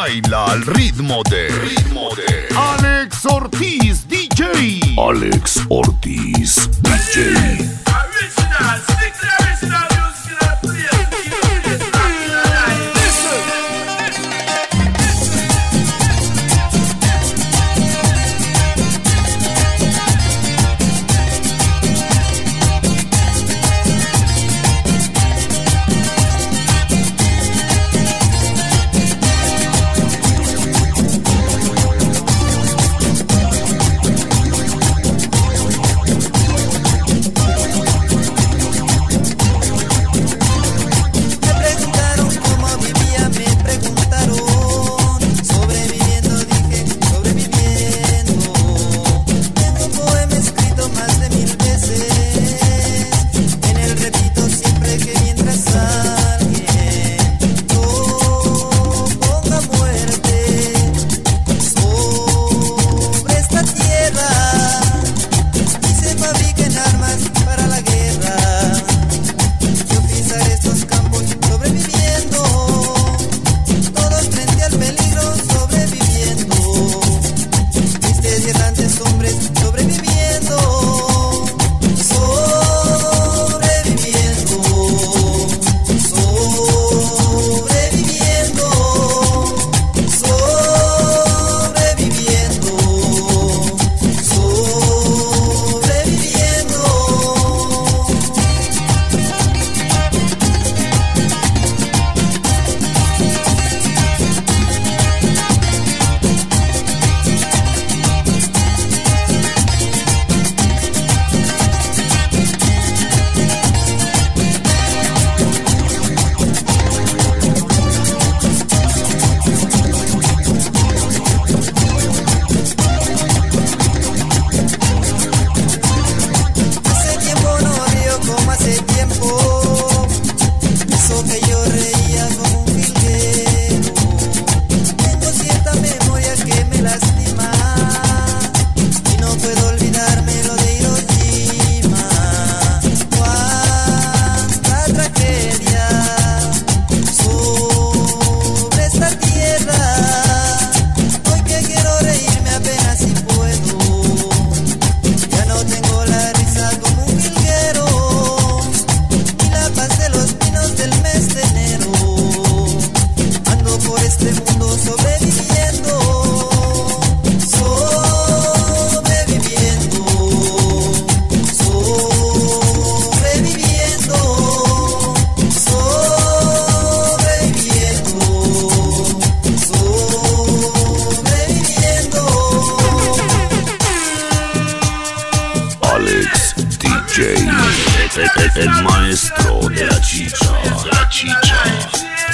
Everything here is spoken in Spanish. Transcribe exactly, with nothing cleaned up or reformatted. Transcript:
Baila al ritmo de, ritmo de Alex Ortiz D J. Alex Ortiz D J. Original, stick to the original music in our place. Keep it rocking alive. Listen. El, el maestro de la chicha, la chicha.